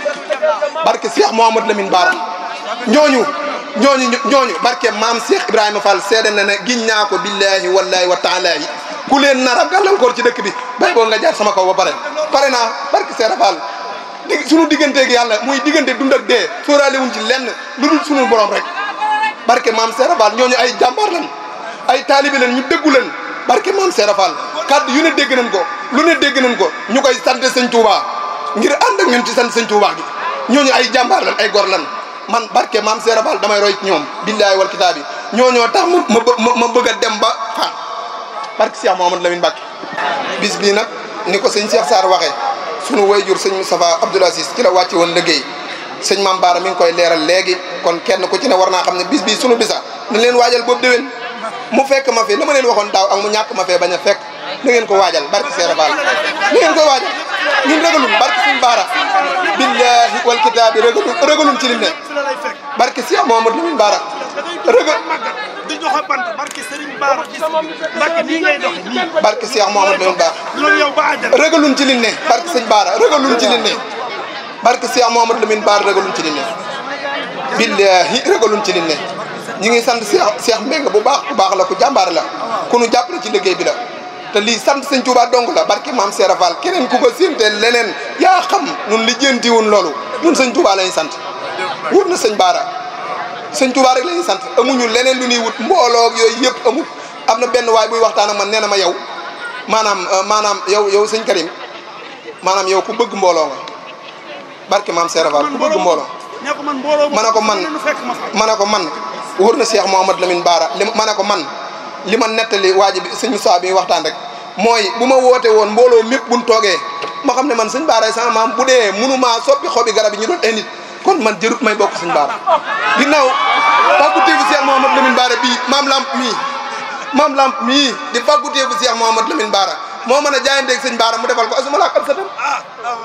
barke Cheikh Mouhamad Lamine Bara ñooñu ñooñu ñooñu barke maam Cheikh Ibrahima Fall seede na ne giñ ñaa ko billahi wallahi wa taala yi ku leen nar a gàllankoor ci dëkk bi bay boo nga jaar sama kaw ba pare pare naa barke Seera Fall di sunu digganteeg yàlla muy diggante dund ak dee sóoraale wuñ ci lenn lu dul sunu borom rek barke maam Seera Fall ñooñu ay jàmbaar lan ay taalibe lan ñu déggu lan barke maam Seera Fall kàddu yu ne dégg nañ ko lu ne dégg nañ ko ñu koy sant sëñ Touba ngir ànd ak ñun ci sant sëñ Touba gi ñooñu ay jàmbaar lan ay gor lan man barke maam Seera Fall damay roy ci ñoom billahi wal kitaabi ñooñoo tax ma ma ma bëgg a dem ba fan barke Cheikh Mouhamad Lamine Mbacké bis bii nag ni ko sëñ Cheikh Sarr waxee sunu wayjur sëñ Moustapha Abdoul Aziz ci la wàcce woon liggéey sëñ Mame Bara mi ngi koy leeral léegi kon kenn ku ci ne war naa xam ne bis bii sunu bisa nañ leen waajal boobu déwén mu fekk ma fi la ma leen waxoon daaw ak mu ñàkk ma fee bañ a fekk na ngeen ko waajal barke Seera Fall na ngeen koy waajal ñun ragalun barke sëñ Bara billahi wal kitaabi ragalun ragalun ci lim ne barke Cheikh Mouhamad Lamine Bara ragal di joxe bant barke Serigne Bara Mbacké nii ngay dox nii barke Cheikh Mouhamad Lamine Bara loolu yow ba àjjal ragalun ci lim ne barke sëñ Bara ragalun ci lim ne barke Cheikh Mouhamad Lamine Bara ragalun ci lim ne billahi ragalun ci lim ne ñi ngi sant Cheikh Cheikh Mbengue bu baax bu baax la ku jàmbaar la ku nu jàppale ci liggéey bi la te lii sant sëñ Touba dong la barke maam Seera Fall keneen ku ko séentee leneen yaa xam nun li jëntiwun loolu nun sëñ Touba lañuy sant wut na sëñ Bara sëñ Touba rek lañuy sant amuñu leneen lu ñuy wut mbooloo yooyu yëpp amul am na benn waay buy waxtaan ak man nee na ma yow maanaam maanaam yow yow sëñ Karim maanaam yow ku bëgg mbooloo nga barke maam Seera Fall ku bëgg mbooloo ma ne ko man ma ne ko man wóor na Cheikh Mouhamad Lamine Bara li ma ne ko man li ma nettali waa ji bi sëñ Moussa bi waxtaan rek mooy bu ma woote woon mbooloo mépp buñ toogee ma xam ne man sëñ Bara sama maam bu dee mënumaa soppi xobi garab yi ñu doon ay nit kon man jërut may bokk sëñ Bara ginnaaw fàgguteefu Cheikh Mouhamad Lamine Bara bii maam lamp mii maam lamp mii di fàgguteefu Cheikh Mouhamad Lamine Bara moo mën a jaayanteeg sëñ Bara mu defal ko asuma laa xam sa tam ah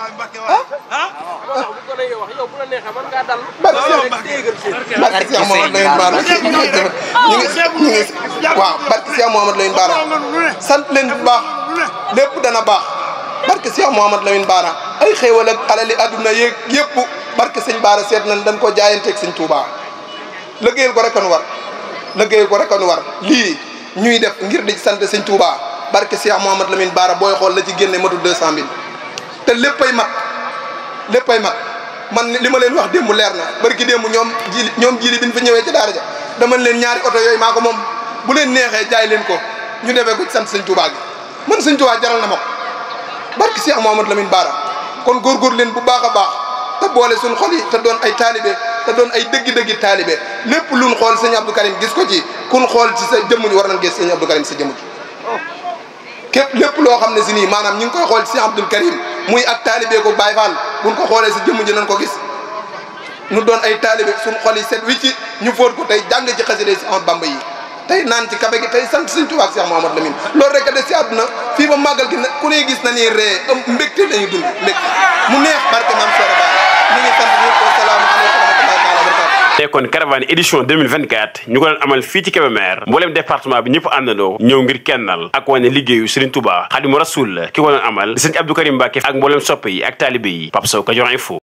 barke Cheikh Mouhamad Lamine Bara ñu ngi ñu ngi waaw barke Cheikh Mouhamad Lamine Bara sant leen bu baax lépp dana baax barke Cheikh Mouhamad Lamine Bara ay xéewal ak alali adduna yeeg yëpp barke sëñ Bara seet nañ dañ ko jaayanteeg sëñ Touba liggéeyal ko rek a nu war liggéeyal ko rek a nu war lii ñuy def ngir di sant sëñ Touba barke Cheikh Mouhamad Lamine Bara booy xool la ci génne matul deux cent mille te léppay mat léppay mat man li ma leen wax démb leer na barki démb ñoom jili ñoom jili bi ñu fa ñëwee ci daara ja dama leen ñaari oto yooyu maa ko moom bu leen neexee jaay leen ko ñu defee ko ci sant sëñ Touba gi man sëñ Touba jaral na ma ko barke Cheikh Mouhamad Lamine Bara kon góorgóor leen bu baax a baax te boole suñ xol yi te doon ay taalibe te doon ay dëggi-dëggi taalibe lépp luñ xool sëñ Abdou Karim gis ko ci kun xool ci sa jëmm ji war nañ gis sëñ Abdou Karim sa jëmm ji képp lépp loo xam ne si nii maanaam ñu ngi koy xool ci sëñ Abdou Karim muy ak taalibe ko Baye Fall buñ ko xoolee sa jëmm ji nañ ko gis nu doon ay taalibe suñ xol yi set wicci ñu fóot ko tey jàng ci xasida si Ahmadu Bamba yi tey naan ci kafe gi tey sant sëñ Tuubaa ak Cheikh Mouhamad Lamine loolu rek a des si àdduna fii ba màggal gi ku ne gis na ni ree am mbégte lañuy dund mbégte mu neex barke maam Seera Bara ñu ngi sant ñëpp wa salaamu aleykum wa rahmatullahi taala wa barakatuh nekkoon caravane édition deux mille vingt-quatre ñu ko doon amal fii ci Kébémer mboolem département bi ñëpp àndandoo ñëw ngir kennal ak wane liggéeyu Serigne Touba Xaadimu Rasuul ki ko doon amal di Serigne Abdou Karim Mbacké ak mboolem soppe yi ak taalibe yi Pape Sow Kajoor Info